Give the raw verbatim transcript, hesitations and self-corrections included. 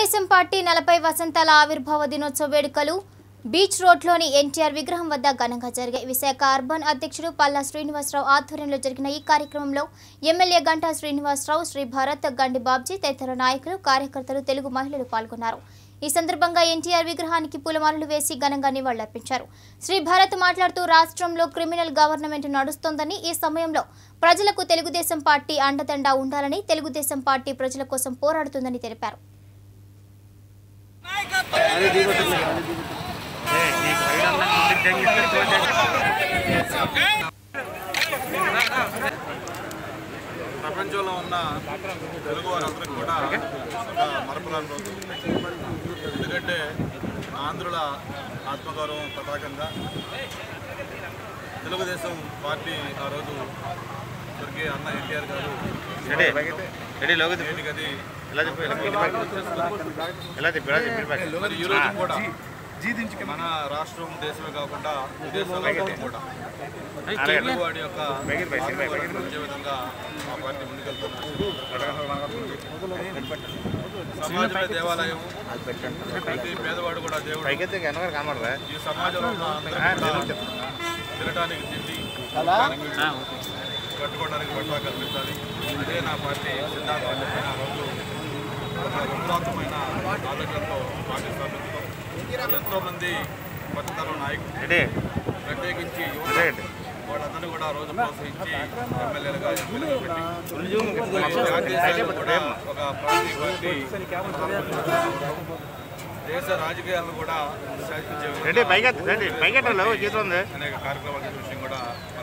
Telugu Desam party నలభై వసంతాల ఆవిర్భావ దినోత్సవ వేడుకలు బీచ్ రోడ్లోని ఎన్టీఆర్ విగ్రహం వద్ద ఘనంగా జరిగాయి. విశాఖ అర్బన్ అధ్యక్షుడు పల్లా శ్రీనివాసరావు ఆధ్వర్యంలో జరిగిన ఈ కార్యక్రమంలో ఎమ్మెల్యే గంటా శ్రీనివాసరావు, శ్రీ భారత్, గండి బాబ్జీ తదితర నాయకులు, కార్యకర్తలు, తెలుగు మహిళలు పాల్గొన్నారు. ఈ సందర్భంగా ఎన్టీఆర్ విగ్రహానికి పూలమాలలు వేసి ఘనంగా నివాళులర్పించారు. శ్రీ భారత్ మాట్లాడుతూ రాష్ట్రంలో క్రిమినల్ గవర్నమెంట్ నడుస్తోందని, ఈ సమయంలో ప్రజలకు తెలుగుదేశం పార్టీ అండదండ ఉండాలని, తెలుగుదేశం పార్టీ ప్రజల కోసం పోరాడుతుందని తెలిపారు. ప్రపంచంలో ఉన్న తెలుగు వారందరికీ కూడా మరపురాని రోజు. ఎందుకంటే ఆంధ్రుల ఆత్మగౌరవం పతాకంగా తెలుగుదేశం పార్టీ ఆ రోజు స్వర్గీయ అన్న ఎన్టీఆర్ గారు మరి ఈరోజు కూడా మన రాష్ట్రం దేశమే కాకుండా విదేశాల్లో కూడా తెలుగువాడి యొక్క వచ్చే విధంగా మా పార్టీ ముందుకెళ్తున్నారు. సమాజమే దేవాలయం, ప్రతి పేదవాడు కూడా దేవుడు. ఈ సమాజంలో తినడానికి తిండి, కట్టుకోవడానికి బట్టలు కల్పించాలి. అదే నా పార్టీ సిద్ధాంతం అని చెప్పిన రోజు పురాతనమైన ఆలోచనతో పార్టీ స్థాపించడం. ఎంతోమంది కొత్తతరం నాయకులు ప్రత్యేకించి వాళ్ళందరినీ కూడా రోజు ప్రోత్సహించి ఎమ్మెల్యేలుగా ఎమ్మెల్యేలు పెట్టి జాతీయ కూడా ఒక ప్రాంతీయ పార్టీ దేశ రాజకీయాలను కూడా శాసించే అనేక కార్యక్రమాల విషయం కూడా